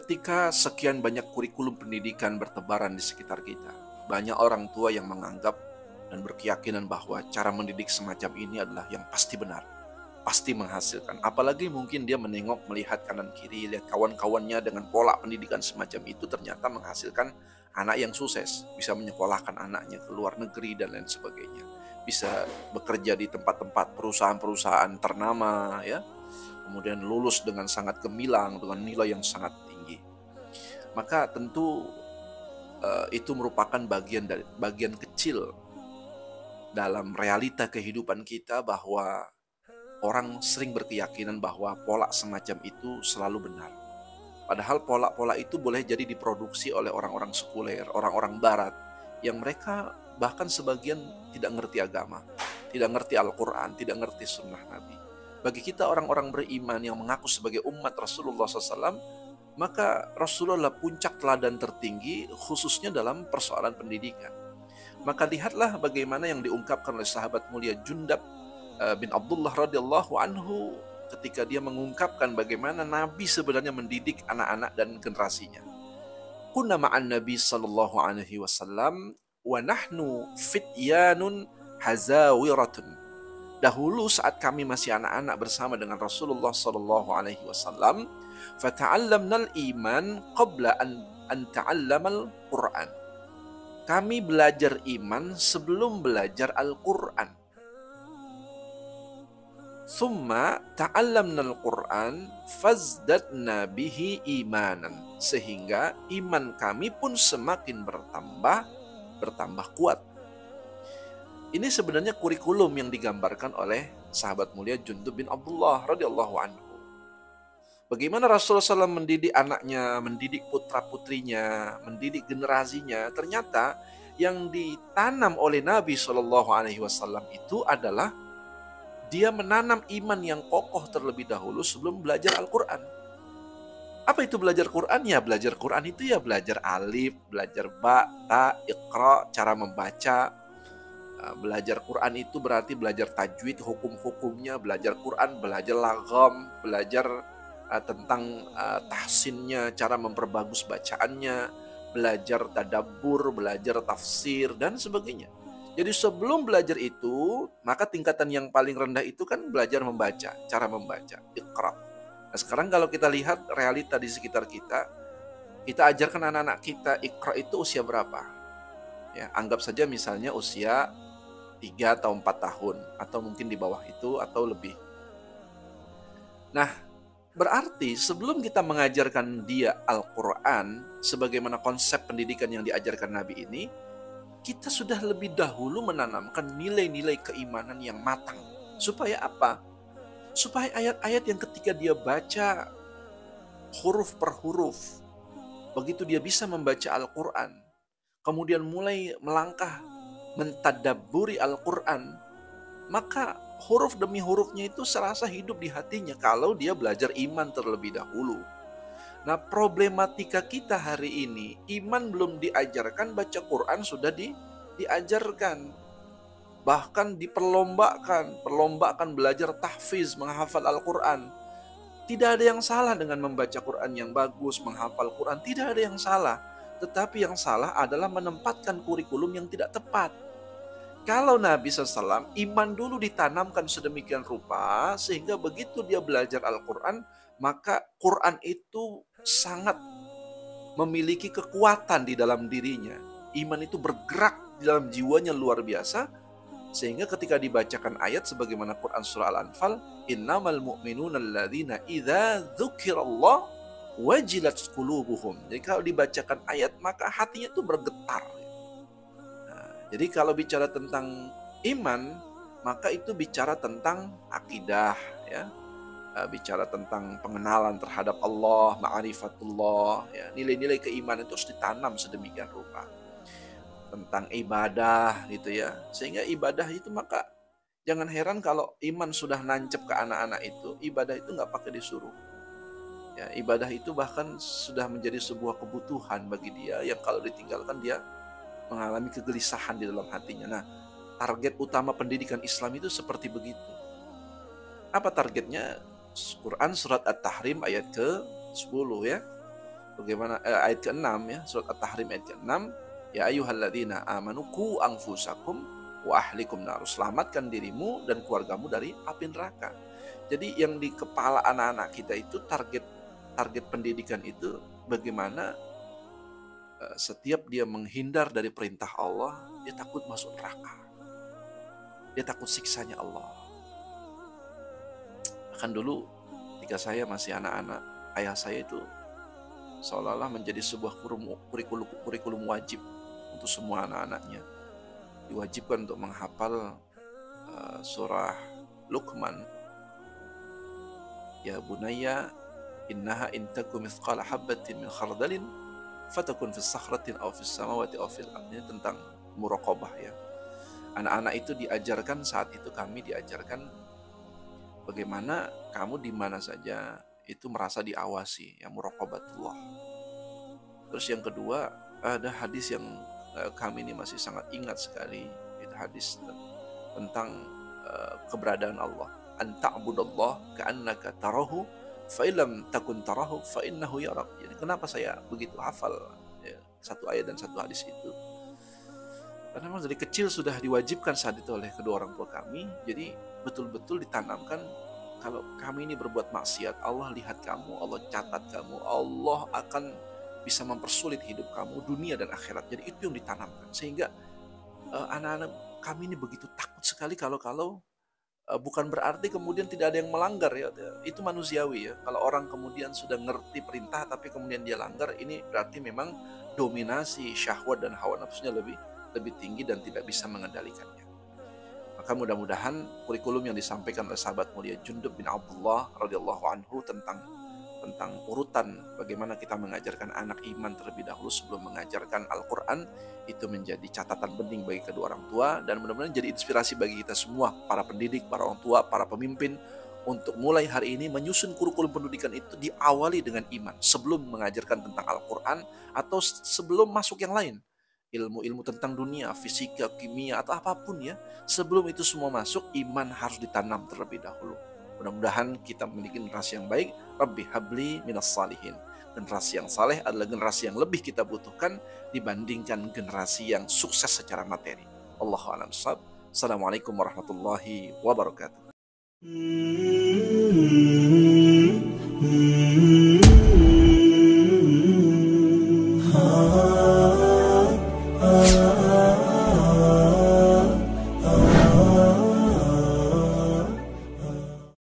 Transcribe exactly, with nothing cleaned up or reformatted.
Ketika sekian banyak kurikulum pendidikan bertebaran di sekitar kita, banyak orang tua yang menganggap dan berkeyakinan bahwa cara mendidik semacam ini adalah yang pasti benar, pasti menghasilkan. Apalagi mungkin dia menengok, melihat kanan kiri, lihat kawan-kawannya dengan pola pendidikan semacam itu ternyata menghasilkan anak yang sukses, bisa menyekolahkan anaknya ke luar negeri dan lain sebagainya, bisa bekerja di tempat-tempat perusahaan-perusahaan ternama, ya, kemudian lulus dengan sangat gemilang, dengan nilai yang sangat tinggi. Maka tentu uh, itu merupakan bagian dari bagian kecil dalam realita kehidupan kita, bahwa orang sering berkeyakinan bahwa pola semacam itu selalu benar. Padahal pola-pola itu boleh jadi diproduksi oleh orang-orang sekuler, orang-orang barat, yang mereka bahkan sebagian tidak ngerti agama, tidak ngerti Al-Quran, tidak ngerti sunnah Nabi. Bagi kita orang-orang beriman yang mengaku sebagai umat Rasulullah shallallahu alaihi wasallam, maka Rasulullah puncak teladan tertinggi khususnya dalam persoalan pendidikan. Maka lihatlah bagaimana yang diungkapkan oleh sahabat mulia Jundab bin Abdullah radhiyallahu anhu ketika dia mengungkapkan bagaimana Nabi sebenarnya mendidik anak-anak dan generasinya. Kunna ma'an Nabi sallallahu alaihi wasallam wa nahnu fityanun hazawiratun. Dahulu saat kami masih anak-anak bersama dengan Rasulullah sallallahu alaihi wasallam, fata'allamnal iman qabla an an ta'allamal Qur'an. Kami belajar iman sebelum belajar Al-Qur'an. Summa ta'allamnal Qur'an fazdadna bihi imanan. Sehingga iman kami pun semakin bertambah, bertambah kuat. Ini sebenarnya kurikulum yang digambarkan oleh sahabat mulia Jundub bin Abdullah radhiyallahu anhu. Bagaimana Rasulullah shallallahu alaihi wasallam mendidik anaknya, mendidik putra-putrinya, mendidik generasinya. Ternyata yang ditanam oleh Nabi shallallahu alaihi wasallam itu adalah dia menanam iman yang kokoh terlebih dahulu sebelum belajar Al-Quran. Apa itu belajar Quran? Ya belajar Quran itu ya belajar alif, belajar ba, ta, iqra, cara membaca. Belajar Quran itu berarti belajar tajwid, hukum-hukumnya, belajar Quran, belajar lagam, belajar uh, tentang uh, tahsinnya, cara memperbagus bacaannya, belajar tadabbur, belajar tafsir, dan sebagainya. Jadi sebelum belajar itu, maka tingkatan yang paling rendah itu kan belajar membaca, cara membaca, iqra. Nah sekarang kalau kita lihat realita di sekitar kita, kita ajarkan anak-anak kita iqra itu usia berapa? Ya, anggap saja misalnya usia tiga atau empat tahun, atau mungkin di bawah itu atau lebih. Nah, berarti sebelum kita mengajarkan dia Al-Quran, sebagaimana konsep pendidikan yang diajarkan Nabi ini, kita sudah lebih dahulu menanamkan nilai-nilai keimanan yang matang. Supaya apa? Supaya ayat-ayat yang ketika dia baca huruf per huruf, begitu dia bisa membaca Al-Quran, kemudian mulai melangkah mentadabburi Al-Quran, maka huruf demi hurufnya itu serasa hidup di hatinya kalau dia belajar iman terlebih dahulu. Nah problematika kita hari ini, iman belum diajarkan, baca Quran sudah di, diajarkan. Bahkan diperlombakan, perlombaan belajar tahfiz, menghafal Al-Quran. Tidak ada yang salah dengan membaca Quran yang bagus, menghafal Quran, tidak ada yang salah. Tetapi yang salah adalah menempatkan kurikulum yang tidak tepat. Kalau Nabi shallallahu alaihi wasallam, iman dulu ditanamkan sedemikian rupa, sehingga begitu dia belajar Al-Quran, maka Quran itu sangat memiliki kekuatan di dalam dirinya. Iman itu bergerak di dalam jiwanya luar biasa, sehingga ketika dibacakan ayat sebagaimana Quran surah Al-Anfal, innamal mu'minuna alladzina idza dzukirallah wajilat qulubuhum. Jadi kalau dibacakan ayat maka hatinya itu bergetar. Nah, jadi kalau bicara tentang iman, maka itu bicara tentang akidah, ya. Bicara tentang pengenalan terhadap Allah, ma'rifatullah, ya. Nilai-nilai keimanan itu harus ditanam sedemikian rupa. Tentang ibadah gitu ya. Sehingga ibadah itu, maka jangan heran kalau iman sudah nancep ke anak-anak itu, ibadah itu nggak pakai disuruh. Ya, ibadah itu bahkan sudah menjadi sebuah kebutuhan bagi dia yang kalau ditinggalkan dia mengalami kegelisahan di dalam hatinya. Nah, target utama pendidikan Islam itu seperti begitu. Apa targetnya? Quran surat At-Tahrim ayat ke sepuluh ya. Bagaimana eh, ayat keenam ya, surat At-Tahrim ayat keenam, ya ayyuhalladzina amanu qu anfusakum wa ahlikum nar. Selamatkan dirimu dan keluargamu dari api neraka. Jadi yang di kepala anak-anak kita itu target target pendidikan itu bagaimana uh, setiap dia menghindar dari perintah Allah, dia takut masuk neraka. Dia takut siksanya Allah. Bahkan dulu ketika saya masih anak-anak, ayah saya itu seolah-olah menjadi sebuah kurikulum, kurikulum wajib untuk semua anak-anaknya. Diwajibkan untuk menghafal uh, surah Luqman. Ya bunayya innaha in taku mithqala habbatin min khardalin fatakun fis sakhratin aw fis samawati aw fil ardi. Tentang muraqabah ya. Anak-anak itu diajarkan, saat itu kami diajarkan bagaimana kamu di mana saja itu merasa diawasi, ya muraqabatullah. Terus yang kedua, ada hadis yang uh, kami ini masih sangat ingat sekali. Itu hadis tentang uh, keberadaan Allah. An ta'budallah ka'annaka tarahu fa illam takun tarahu fa innahu yarak. Jadi kenapa saya begitu hafal ya, satu ayat dan satu hadis itu? Karena memang dari kecil sudah diwajibkan saat itu oleh kedua orang tua kami. Jadi betul-betul ditanamkan, kalau kami ini berbuat maksiat, Allah lihat kamu, Allah catat kamu, Allah akan bisa mempersulit hidup kamu dunia dan akhirat. Jadi itu yang ditanamkan, sehingga uh, anak-anak kami ini begitu takut sekali kalau-kalau uh, bukan berarti kemudian tidak ada yang melanggar ya. Itu manusiawi ya. Kalau orang kemudian sudah ngerti perintah tapi kemudian dia langgar, ini berarti memang dominasi syahwat dan hawa nafsunya lebih lebih tinggi dan tidak bisa mengendalikannya. Maka mudah-mudahan kurikulum yang disampaikan oleh sahabat mulia Jundub bin Abdullah radhiyallahu anhu tentang tentang urutan bagaimana kita mengajarkan anak iman terlebih dahulu sebelum mengajarkan Al-Quran, itu menjadi catatan penting bagi kedua orang tua, dan mudah-mudahan jadi inspirasi bagi kita semua, para pendidik, para orang tua, para pemimpin, untuk mulai hari ini menyusun kurikulum pendidikan itu diawali dengan iman sebelum mengajarkan tentang Al-Quran atau sebelum masuk yang lain. Ilmu-ilmu tentang dunia, fisika, kimia, atau apapun ya. Sebelum itu semua masuk, iman harus ditanam terlebih dahulu. Mudah-mudahan kita memiliki generasi yang baik. Rabbi habli minas salihin. Generasi yang saleh adalah generasi yang lebih kita butuhkan dibandingkan generasi yang sukses secara materi. Allahu a'lam bishawab. Assalamualaikum warahmatullahi wabarakatuh.